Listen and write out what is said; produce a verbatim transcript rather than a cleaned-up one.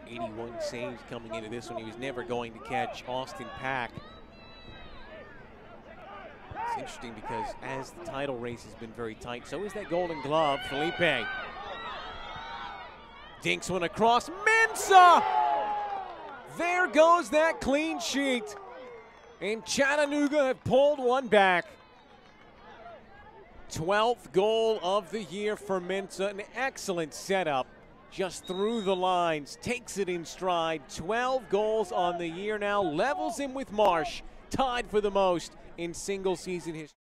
eighty-one saves coming into this one. He was never going to catch Austin Pack. It's interesting because as the title race has been very tight, so is that Golden Glove. Felipe dinks one across. Mensah! There goes that clean sheet. And Chattanooga have pulled one back. twelfth goal of the year for Mensah. An excellent setup. Just through the lines, takes it in stride. twelve goals on the year now, levels him with Marsh, tied for the most in single season history.